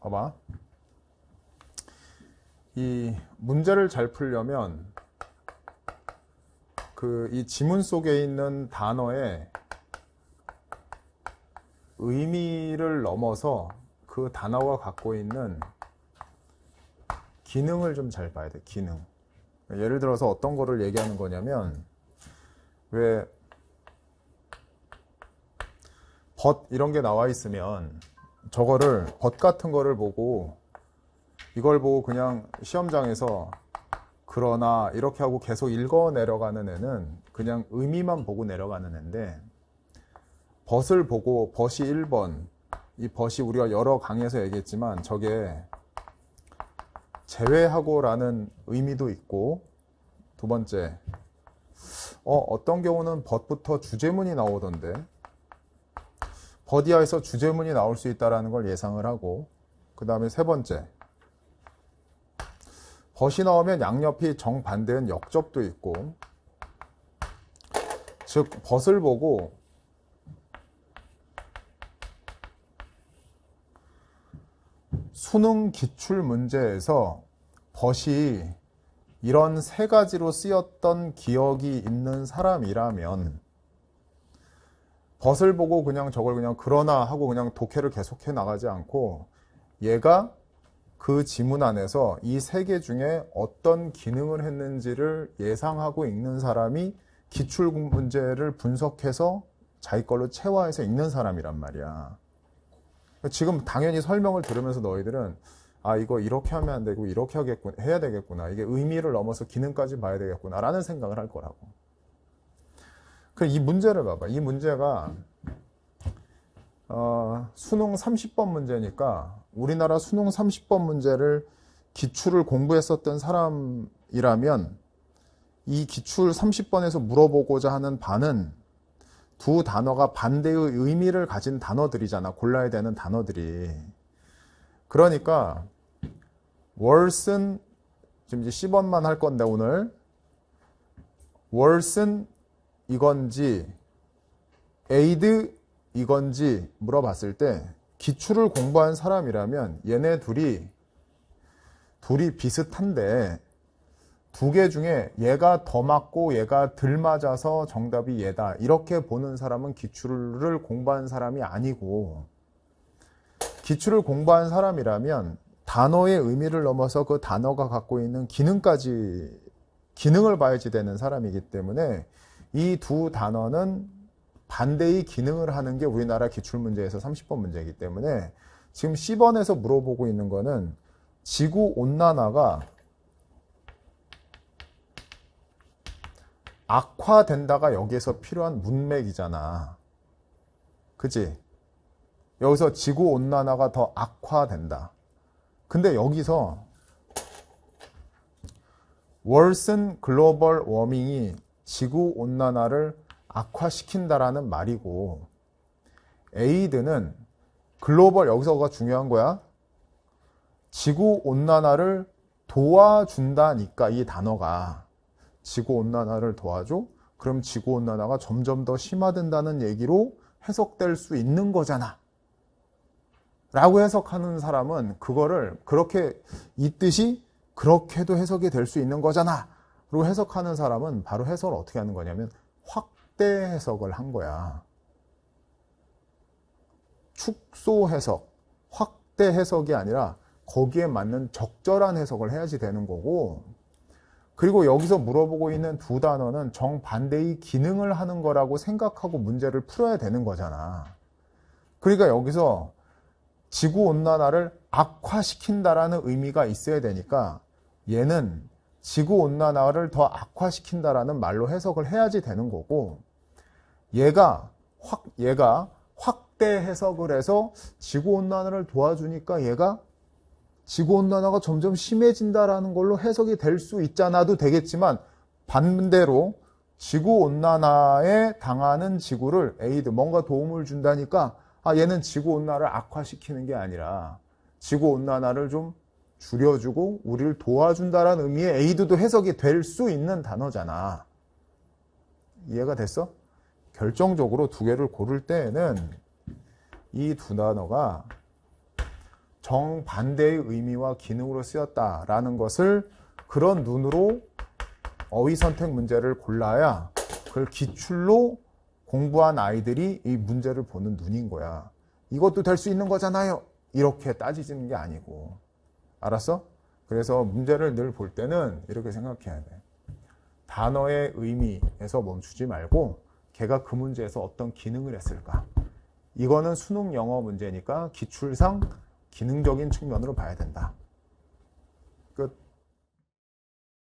봐봐. 이 문제를 잘 풀려면 이 지문 속에 있는 단어의 의미를 넘어서 그 단어가 갖고 있는 기능을 좀 잘 봐야 돼. 기능. 예를 들어서 어떤 거를 얘기하는 거냐면, 왜 벗 이런 게 나와 있으면 저거를 벗 같은 거를 보고 이걸 보고 그냥 시험장에서 그러나 이렇게 하고 계속 읽어 내려가는 애는 그냥 의미만 보고 내려가는 애인데, 벗을 보고 벗이 1번, 이 벗이 우리가 여러 강의에서 얘기했지만 저게 제외하고라는 의미도 있고, 두 번째 어떤 경우는 벗부터 주제문이 나오던데 벗 이하에서 주제문이 나올 수 있다는 걸 예상을 하고, 그 다음에 세 번째 벗이 나오면 양옆이 정반대인 역접도 있고, 즉 벗을 보고 수능 기출 문제에서 벗이 이런 세 가지로 쓰였던 기억이 있는 사람이라면 벗을 보고 그냥 저걸 그냥 그러나 하고 그냥 독해를 계속해 나가지 않고 얘가 그 지문 안에서 이 세 개 중에 어떤 기능을 했는지를 예상하고 읽는 사람이 기출 문제를 분석해서 자기 걸로 체화해서 읽는 사람이란 말이야. 지금 당연히 설명을 들으면서 너희들은 이거 이렇게 하면 안 되고 이렇게 해야 되겠구나. 이게 의미를 넘어서 기능까지 봐야 되겠구나 라는 생각을 할 거라고. 이 문제를 봐봐. 이 문제가 수능 30번 문제니까 우리나라 수능 30번 문제를 기출을 공부했었던 사람이라면 이 기출 30번에서 물어보고자 하는 바는 두 단어가 반대의 의미를 가진 단어들이잖아. 골라야 되는 단어들이. 그러니까 worsen, 지금 이제 10번만 할 건데 오늘 worsen 이건지 aid 이건지 물어봤을 때 기출을 공부한 사람이라면 얘네 둘이 비슷한데 두 개 중에 얘가 더 맞고 얘가 덜 맞아서 정답이 얘다 이렇게 보는 사람은 기출을 공부한 사람이 아니고, 기출을 공부한 사람이라면 단어의 의미를 넘어서 그 단어가 갖고 있는 기능을 봐야지 되는 사람이기 때문에 이 두 단어는 반대의 기능을 하는 게 우리나라 기출문제에서 30번 문제이기 때문에 지금 C번에서 물어보고 있는 거는 지구온난화가 악화된다가 여기에서 필요한 문맥이잖아. 그치? 여기서 지구온난화가 더 악화된다. 근데 여기서 worsen 글로벌 워밍이 지구온난화를 악화시킨다라는 말이고, aid는 글로벌, 여기서가 중요한 거야. 지구온난화를 도와준다니까 이 단어가. 지구온난화를 도와줘? 그럼 지구온난화가 점점 더 심화된다는 얘기로 해석될 수 있는 거잖아. 라고 해석하는 사람은 그거를 그렇게 이 뜻이 그렇게도 해석이 될 수 있는 거잖아. 로 해석하는 사람은 바로 해석을 어떻게 하는 거냐면 확대 해석을 한 거야. 축소 해석, 확대 해석이 아니라 거기에 맞는 적절한 해석을 해야지 되는 거고, 그리고 여기서 물어보고 있는 두 단어는 정반대의 기능을 하는 거라고 생각하고 문제를 풀어야 되는 거잖아. 그러니까 여기서 지구온난화를 악화시킨다라는 의미가 있어야 되니까 얘는 지구온난화를 더 악화시킨다라는 말로 해석을 해야지 되는 거고, 얘가 확대 해석을 해서 지구온난화를 도와주니까 얘가 지구온난화가 점점 심해진다라는 걸로 해석이 될 수 있잖아도 되겠지만, 반대로 지구온난화에 당하는 지구를 에이드, 뭔가 도움을 준다니까 얘는 지구온난화를 악화시키는 게 아니라 지구온난화를 좀 줄여주고 우리를 도와준다라는 의미의 에이드도 해석이 될 수 있는 단어잖아. 이해가 됐어? 결정적으로 두 개를 고를 때에는 이 두 단어가 정반대의 의미와 기능으로 쓰였다라는 것을 그런 눈으로 어휘 선택 문제를 골라야 그걸 기출로 공부한 아이들이 이 문제를 보는 눈인 거야. 이것도 될 수 있는 거잖아요. 이렇게 따지는 게 아니고. 알았어? 그래서 문제를 늘 볼 때는 이렇게 생각해야 돼. 단어의 의미에서 멈추지 말고 걔가 그 문제에서 어떤 기능을 했을까. 이거는 수능 영어 문제니까 기출상 기능적인 측면으로 봐야 된다.